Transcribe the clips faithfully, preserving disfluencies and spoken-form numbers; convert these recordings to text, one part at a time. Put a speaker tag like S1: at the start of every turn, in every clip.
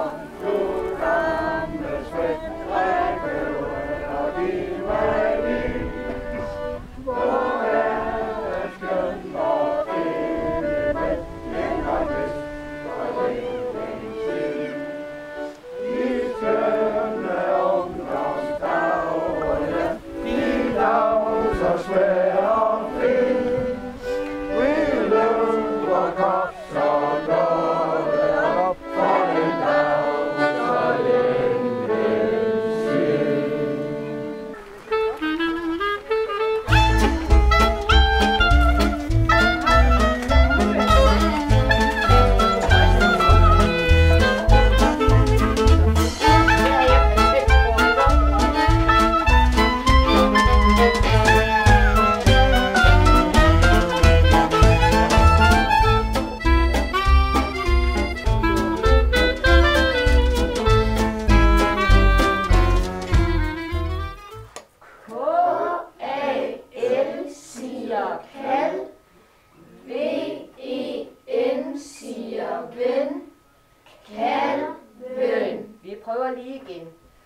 S1: prøver lige igen.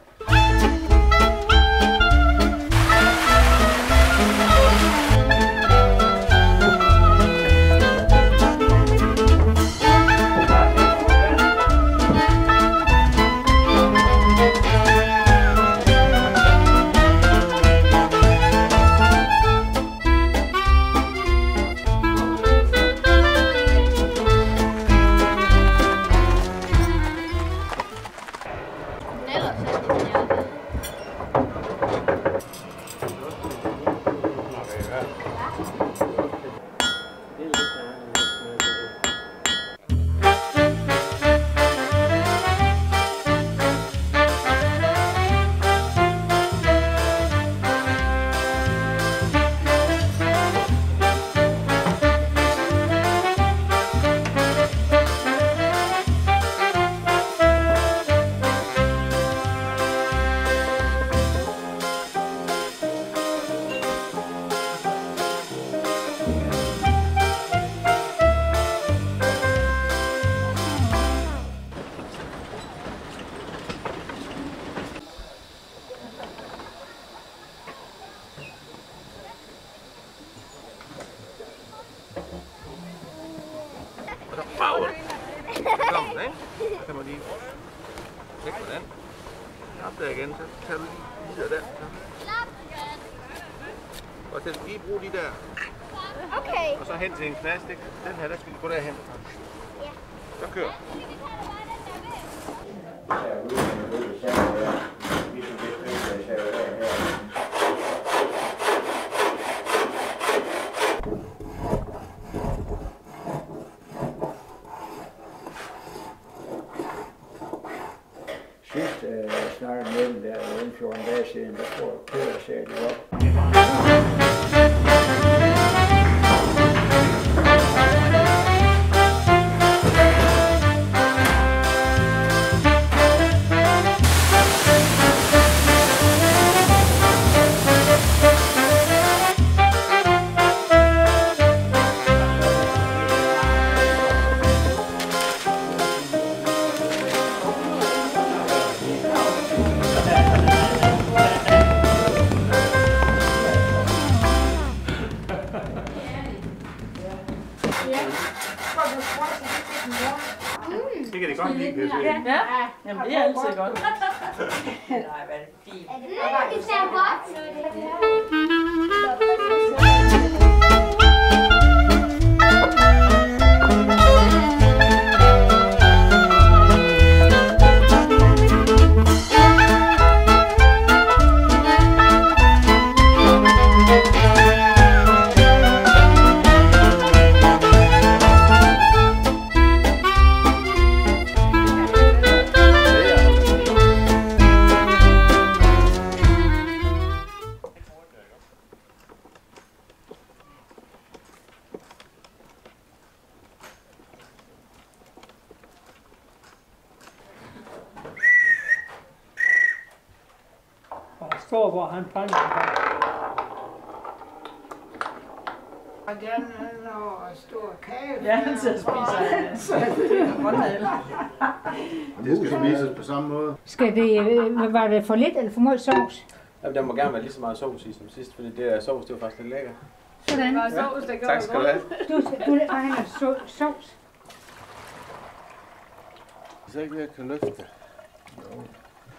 S2: Og så bagud. Kom den, ikke? Så kan man lige tjekke på den. Op der igen, så tager du lige lige der. Og så lige bruge de der.
S3: Okay.
S2: Og så hen til en knast, ikke? Den her, der skal vi gå derhen.
S3: Ja.
S2: Så kør.
S4: Sidst øh, jeg snakkede med dem der inden for en dag siden, der tror jeg, Peter sagde det op.
S2: Det kan det godt lide, P C.
S5: Ja, jamen det er altid godt. Nej, hvad er det fint.
S3: Det ser godt
S4: Og står, hvor han panger.
S6: Og den er stor kage.
S5: Ja, han sidder og spiser. Han sidder og
S7: Det skal spises på samme måde.
S8: Skal det, øh, var det for lidt eller for meget sovs?
S9: Jamen, der må gerne være lige så meget sovs i som sidst, fordi det der sovs, det var faktisk lidt lækkert.
S8: Sådan.
S5: Det var sovs, der gjorde
S9: Tak skal du have.
S8: Du, du og han har so, sovs.
S7: Så ikke jeg kan løfte det.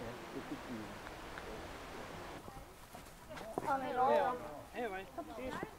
S3: Oh my god.